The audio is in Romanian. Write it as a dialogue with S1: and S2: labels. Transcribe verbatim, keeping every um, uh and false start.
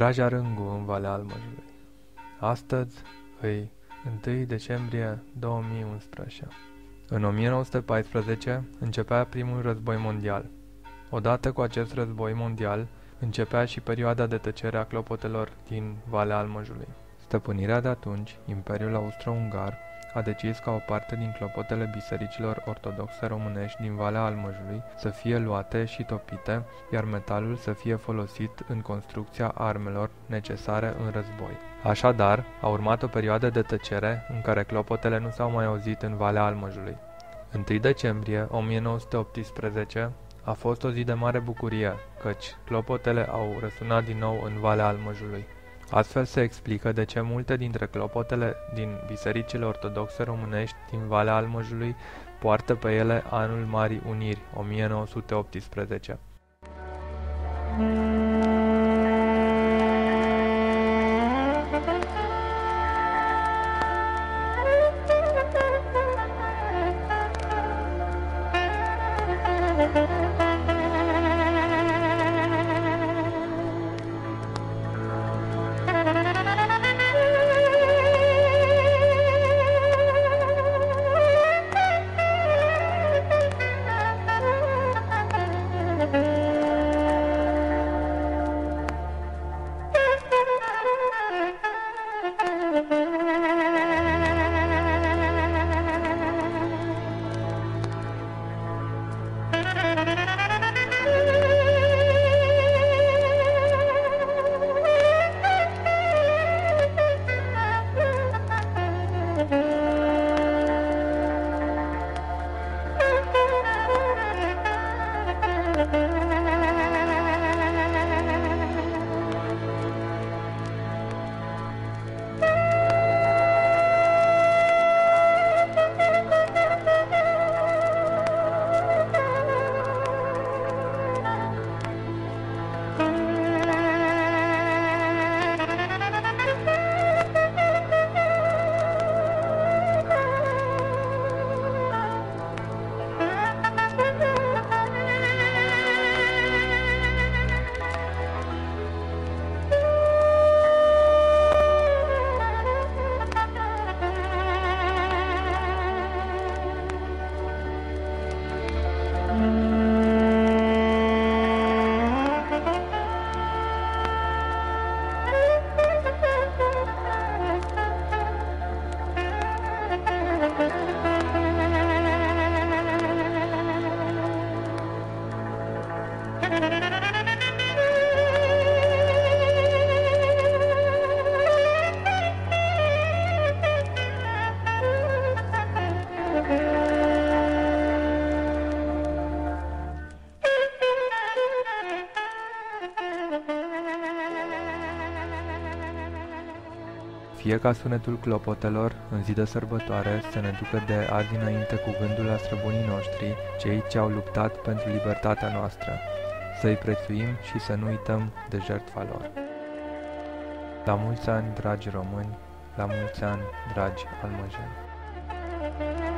S1: Draja Rângu în Valea Almăjului. Astăzi îi întâi decembrie două mii unsprezece. În o mie nouă sute paisprezece începea primul război mondial. Odată cu acest război mondial începea și perioada de tăcere a clopotelor din Valea Almăjului. Stăpânirea de atunci, Imperiul Austro-Ungar, a decis ca o parte din clopotele bisericilor ortodoxe românești din Valea Almăjului să fie luate și topite, iar metalul să fie folosit în construcția armelor necesare în război. Așadar, a urmat o perioadă de tăcere în care clopotele nu s-au mai auzit în Valea Almăjului. întâi decembrie o mie nouă sute optsprezece a fost o zi de mare bucurie, căci clopotele au răsunat din nou în Valea Almăjului. Astfel se explică de ce multe dintre clopotele din bisericile ortodoxe românești din Valea Almăjului poartă pe ele anul Marii Uniri, o mie nouă sute optsprezece. Fie ca sunetul clopotelor în zi de sărbătoare să ne ducă de azi înainte cu gândul la străbunii noștri, cei ce au luptat pentru libertatea noastră, să-i prețuim și să nu uităm de jertfa lor. La mulți ani, dragi români, la mulți ani, dragi almăjeni!